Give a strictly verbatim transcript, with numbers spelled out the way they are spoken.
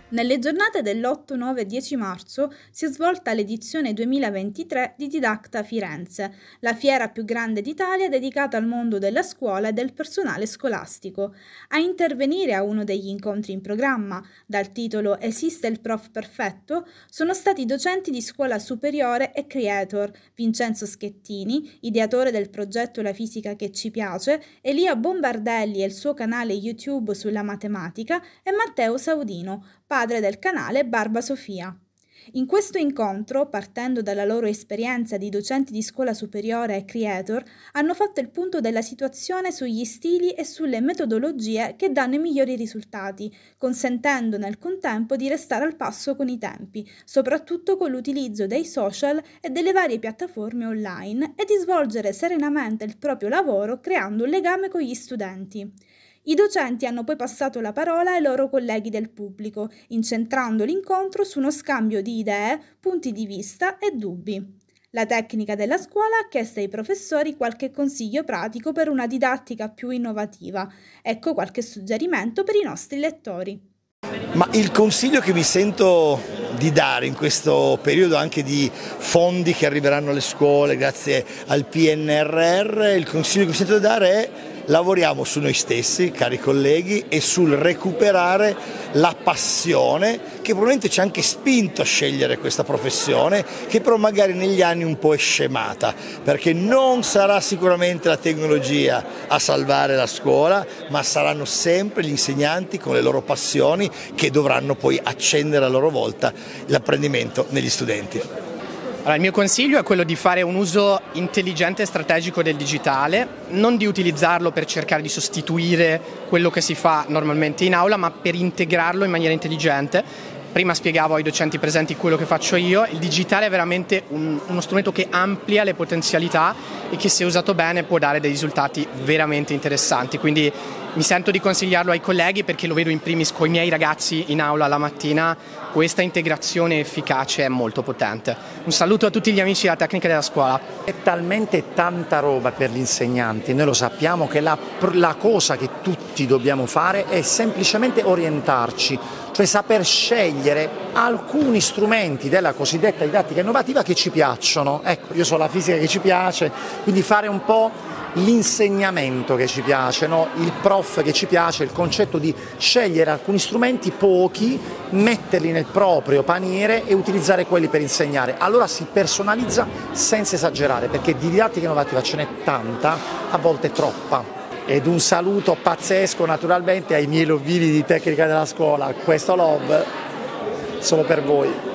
Nelle giornate dell'otto, nove e dieci marzo si è svolta l'edizione duemilaventitré di Didacta Firenze, la fiera più grande d'Italia dedicata al mondo della scuola e del personale scolastico. A intervenire a uno degli incontri in programma, dal titolo Esiste il prof perfetto, sono stati docenti di scuola superiore e creator, Vincenzo Schettini, ideatore del progetto La fisica che ci piace, Elia Bombardelli e il suo canale YouTube sulla matematica e Matteo Saudino, padre del canale Barba Sofia. In questo incontro, partendo dalla loro esperienza di docenti di scuola superiore e creator, hanno fatto il punto della situazione sugli stili e sulle metodologie che danno i migliori risultati, consentendo nel contempo di restare al passo con i tempi, soprattutto con l'utilizzo dei social e delle varie piattaforme online, e di svolgere serenamente il proprio lavoro creando un legame con gli studenti. I docenti hanno poi passato la parola ai loro colleghi del pubblico, incentrando l'incontro su uno scambio di idee, punti di vista e dubbi. La tecnica della scuola ha chiesto ai professori qualche consiglio pratico per una didattica più innovativa. Ecco qualche suggerimento per i nostri lettori. Ma il consiglio che mi sento di dare in questo periodo anche di fondi che arriveranno alle scuole grazie al P N R R, il consiglio che mi sento di dare è: lavoriamo su noi stessi, cari colleghi, e sul recuperare la passione che probabilmente ci ha anche spinto a scegliere questa professione, che però magari negli anni un po' è scemata, perché non sarà sicuramente la tecnologia a salvare la scuola, ma saranno sempre gli insegnanti con le loro passioni che dovranno poi accendere a loro volta l'apprendimento negli studenti. Allora, il mio consiglio è quello di fare un uso intelligente e strategico del digitale, non di utilizzarlo per cercare di sostituire quello che si fa normalmente in aula, ma per integrarlo in maniera intelligente. Prima spiegavo ai docenti presenti quello che faccio io: il digitale è veramente un, uno strumento che amplia le potenzialità e che, se usato bene, può dare dei risultati veramente interessanti. Quindi mi sento di consigliarlo ai colleghi, perché lo vedo in primis con i miei ragazzi in aula la mattina. Questa integrazione efficace è molto potente. Un saluto a tutti gli amici della tecnica della scuola. È talmente tanta roba per gli insegnanti, noi lo sappiamo, che la, la cosa che tutti dobbiamo fare è semplicemente orientarci, cioè saper scegliere alcuni strumenti della cosiddetta didattica innovativa che ci piacciono. Ecco, io so la fisica che ci piace, quindi fare un po' l'insegnamento che ci piace, no? Il prof che ci piace, il concetto di scegliere alcuni strumenti, pochi, metterli nel proprio paniere e utilizzare quelli per insegnare. Allora si personalizza senza esagerare, perché di didattica innovativa ce n'è tanta, a volte troppa. Ed un saluto pazzesco naturalmente ai miei lovini di tecnica della scuola. Questo love solo per voi.